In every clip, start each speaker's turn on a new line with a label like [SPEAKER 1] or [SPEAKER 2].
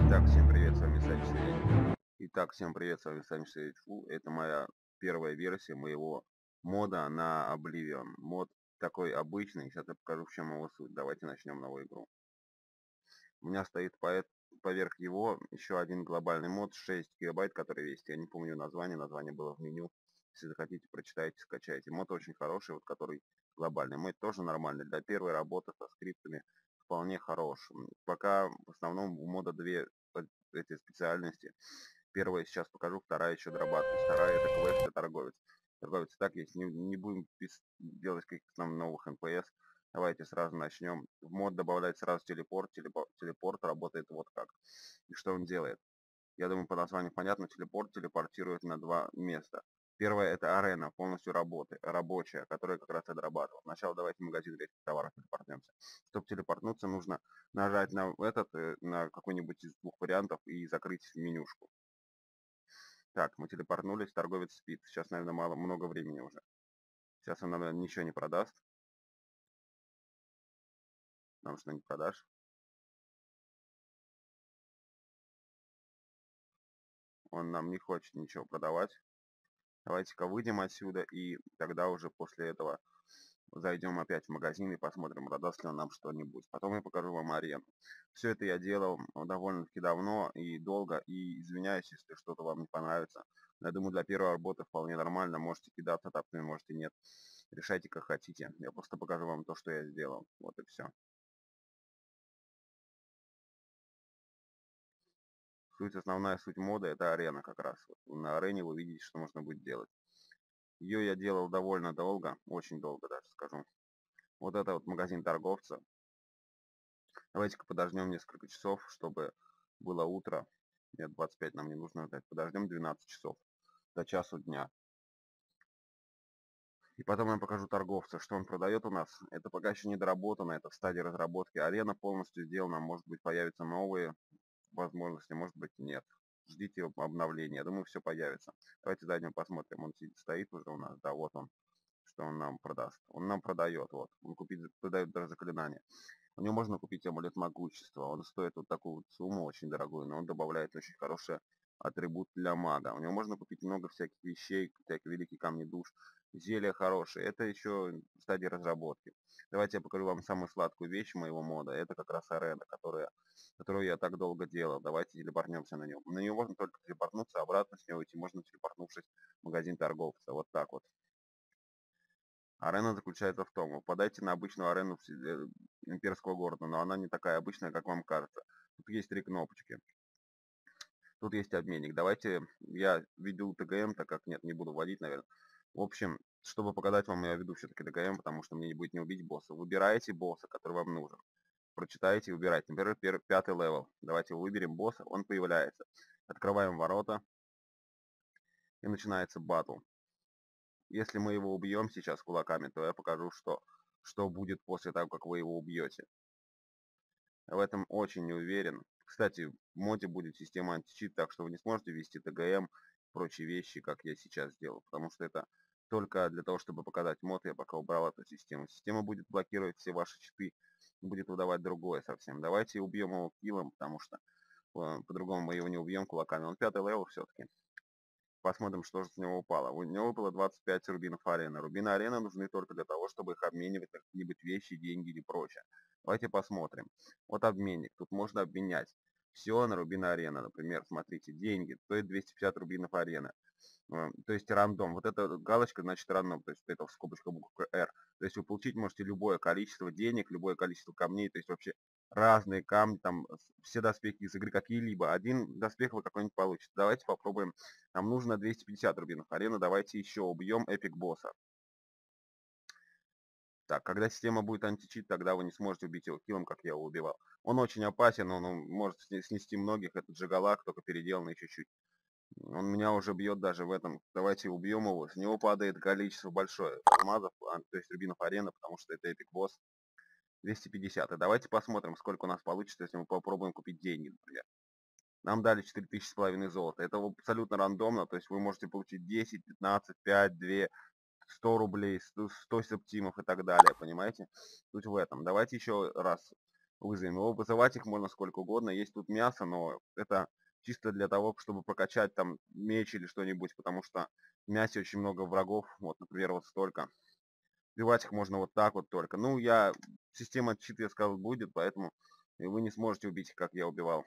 [SPEAKER 1] Итак, всем привет, с вами Сами Средь. Итак, всем привет, с вами Сами Средь. Это моя первая версия моего мода на Oblivion. Мод такой обычный, сейчас я покажу, в чем его суть. Давайте начнем новую игру. У меня стоит поверх его еще один глобальный мод 6 гигабайт, который весит. Я не помню название было в меню. Если захотите, прочитайте, скачайте. Мод очень хороший, вот который глобальный. Мод тоже нормальный. Для первой работы со скриптами вполне хорош. Пока в основном у мода две эти специальности. Первая сейчас покажу, вторая еще дорабатываю. Вторая это квест, это торговец. Торговец так есть. Не будем делать каких-то там новых НПС. Давайте сразу начнем. В мод добавлять сразу телепорт. Телепорт работает вот как. И что он делает? Я думаю, по названию понятно. Телепорт телепортирует на два места. Первое это арена, полностью рабочая, которая как раз отрабатывала. Сначала давайте в магазин редких товаров телепортнемся. Чтобы телепортнуться, нужно нажать на какой-нибудь из двух вариантов и закрыть менюшку. Так, мы телепортнулись, торговец спит. Сейчас, наверное, много времени уже. Сейчас он, наверное, ничего не продаст. Нам что не продашь. Он нам не хочет ничего продавать. Давайте-ка выйдем отсюда и тогда уже после этого зайдем опять в магазин и посмотрим, продаст ли он нам что-нибудь. Потом я покажу вам арену. Все это я делал довольно-таки давно и долго. И извиняюсь, если что-то вам не понравится. Я думаю, для первой работы вполне нормально. Можете кидаться тапками, можете нет. Решайте, как хотите. Я просто покажу вам то, что я сделал. Вот и все. Основная суть мода это арена как раз. Вот на арене вы видите, что можно будет делать. Ее я делал довольно долго, очень долго даже скажу. Вот это вот магазин торговца. Давайте-ка подождем несколько часов, чтобы было утро. Нет, 25 нам не нужно ждать. Подождем 12 часов до часу дня. И потом я покажу торговца, что он продает у нас. Это пока еще не доработано, это в стадии разработки. Арена полностью сделана, может быть появятся новые возможности, может быть нет. Ждите обновления, я думаю, все появится. Давайте зайдем посмотрим, он стоит уже у нас, да, вот он, что он нам продаст. Он нам продает, вот, он продает даже заклинание. У него можно купить амулет могущества. Он стоит вот такую вот сумму, очень дорогую, но он добавляет очень хороший атрибут для мага. У него можно купить много всяких вещей, всякие великие камни душ, зелья хорошие. Это еще в стадии разработки. Давайте я покажу вам самую сладкую вещь моего мода. Это как раз арена, которую я так долго делал. Давайте телепортнемся на нее. На нее можно только телепортнуться, обратно с него уйти можно, телепортнувшись в магазин торговца. Вот так вот. Арена заключается в том, вы попадаете на обычную арену имперского города, но она не такая обычная, как вам кажется. Тут есть три кнопочки. Тут есть обменник. Давайте я введу ТГМ, так как нет, не буду вводить, наверное. В общем, чтобы показать вам, я веду все-таки ТГМ, потому что мне не будет не убить босса. Выбираете босса, который вам нужен. Прочитаете и выбираете. Например, пятый левел. Давайте выберем босса, он появляется. Открываем ворота и начинается батл. Если мы его убьем сейчас кулаками, то я покажу, что будет после того, как вы его убьете. Я в этом очень не уверен. Кстати, в моде будет система античит, так что вы не сможете ввести ТГМ, прочие вещи, как я сейчас сделал. Потому что это только для того, чтобы показать мод, я пока убрал эту систему. Система будет блокировать все ваши читы, будет выдавать другое совсем. Давайте убьем его киллом, потому что по-другому мы его не убьем кулаками. Он пятый левел все-таки. Посмотрим, что же с него упало. У него выпало 25 рубинов арены. Рубины арены нужны только для того, чтобы их обменивать на какие-нибудь вещи, деньги или прочее. Давайте посмотрим. Вот обменник. Тут можно обменять все на рубины арены. Например, смотрите, деньги. Стоит 250 рубинов арены. То есть рандом. Вот эта галочка значит рандом. То есть это в скобочках буква R. То есть вы получить можете любое количество денег, любое количество камней. То есть вообще разные камни, там все доспехи из игры какие-либо. Один доспех вы какой-нибудь получите. Давайте попробуем. Нам нужно 250 рубинов арены. Давайте еще убьем эпик босса. Так, когда система будет античит, тогда вы не сможете убить его киллом, как я его убивал. Он очень опасен, он может снести многих. Это Джигалак, только переделанный чуть-чуть. Он меня уже бьет даже в этом. Давайте убьем его. С него падает количество большое алмазов, то есть рубинов арены, потому что это эпик босс. 250. И давайте посмотрим, сколько у нас получится, если мы попробуем купить деньги, например. Нам дали 4500 золота. Это абсолютно рандомно, то есть вы можете получить 10, 15, 5, 2, 100 рублей, 100 септимов и так далее, понимаете? Суть в этом. Давайте еще раз вызовем его. Вызывать их можно сколько угодно. Есть тут мясо, но это чисто для того, чтобы прокачать там меч или что-нибудь, потому что в мясе очень много врагов. Вот, например, вот столько. Убивать их можно вот так вот только. Ну, система чит, я сказал, будет, поэтому вы не сможете убить их, как я убивал.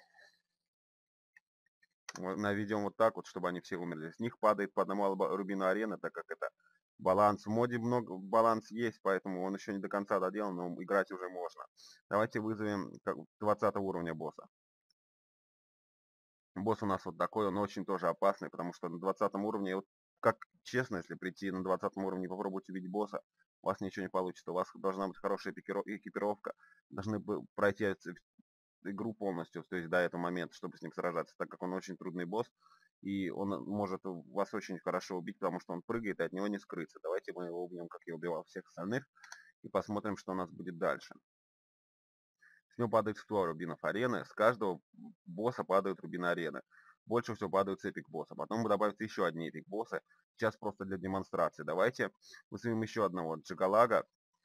[SPEAKER 1] Вот, наведем вот так вот, чтобы они все умерли. С них падает по одному рубину арены, так как это баланс. В моде много баланс есть, поэтому он еще не до конца доделан, но играть уже можно. Давайте вызовем 20 уровня босса. Босс у нас вот такой, он очень тоже опасный, потому что на 20 уровне, вот как честно, если прийти на 20 уровне и попробовать убить босса, у вас ничего не получится. У вас должна быть хорошая экипировка, должны пройти игру полностью, то есть до этого момента, чтобы с ним сражаться, так как он очень трудный босс, и он может вас очень хорошо убить, потому что он прыгает, и от него не скрыться. Давайте мы его убьем, как я убивал всех остальных, и посмотрим, что у нас будет дальше. С него падает 100 рубинов арены, с каждого босса падают рубины арены. Больше всего падают с эпик босса. Потом добавятся еще одни эпик боссы. Сейчас просто для демонстрации. Давайте вызовем еще одного Джигалага.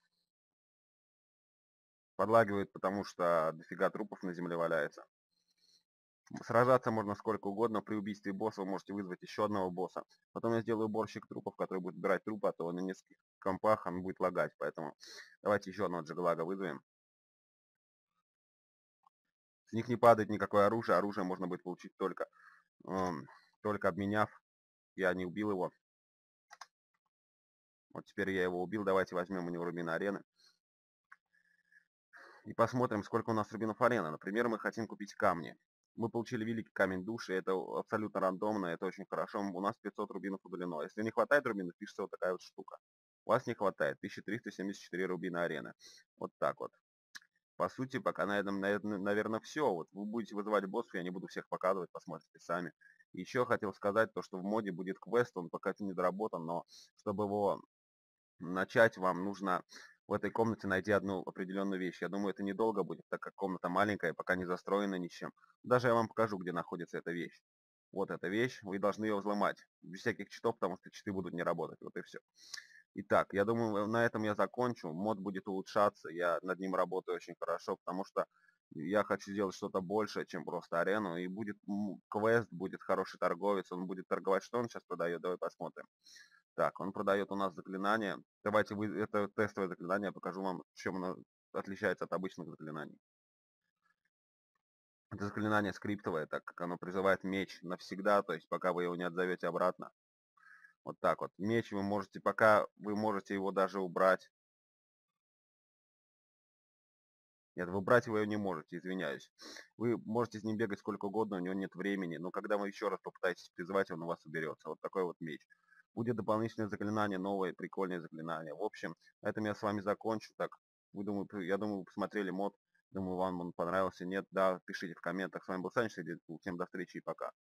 [SPEAKER 1] Подлагивает, потому что дофига трупов на земле валяется. Сражаться можно сколько угодно. При убийстве босса вы можете вызвать еще одного босса. Потом я сделаю уборщик трупов, который будет убирать трупы, а то на нескольких компах он будет лагать. Поэтому давайте еще одного Джигалага вызовем. С них не падает никакое оружие. Оружие можно будет получить только обменяв. Я не убил его. Вот теперь я его убил. Давайте возьмем у него рубины арены. И посмотрим, сколько у нас рубинов арены. Например, мы хотим купить камни. Мы получили великий камень души. Это абсолютно рандомно. Это очень хорошо. У нас 500 рубинов удалено. Если не хватает рубинов, пишется вот такая вот штука. У вас не хватает. 1374 рубина арены. Вот так вот. По сути, пока на этом, наверное, все. Вот вы будете вызывать боссов, я не буду всех показывать, посмотрите сами. Еще хотел сказать то, что в моде будет квест, он пока не доработан, но чтобы его начать, вам нужно в этой комнате найти одну определенную вещь. Я думаю, это недолго будет, так как комната маленькая, пока не застроена ничем. Даже я вам покажу, где находится эта вещь. Вот эта вещь, вы должны ее взломать. Без всяких читов, потому что читы будут не работать. Вот и все. Итак, я думаю, на этом я закончу. Мод будет улучшаться. Я над ним работаю очень хорошо, потому что я хочу сделать что-то большее, чем просто арену. И будет квест, будет хороший торговец. Он будет торговать, что он сейчас продает. Давай посмотрим. Так, он продает у нас заклинания. Давайте это тестовое заклинание, я покажу вам, чем оно отличается от обычных заклинаний. Это заклинание скриптовое, так как оно призывает меч навсегда, то есть пока вы его не отзовете обратно. Вот так вот. Меч вы можете, пока вы можете его даже убрать. Нет, вы убрать его не можете, извиняюсь. Вы можете с ним бегать сколько угодно, у него нет времени, но когда вы еще раз попытаетесь призывать, он у вас уберется. Вот такой вот меч. Будет дополнительное заклинание, новое, прикольное заклинание. В общем, на этом я с вами закончу. Так, я думаю, вы посмотрели мод. Думаю, вам он понравился. Нет, да, пишите в комментах. С вами был Саня, всем до встречи и пока.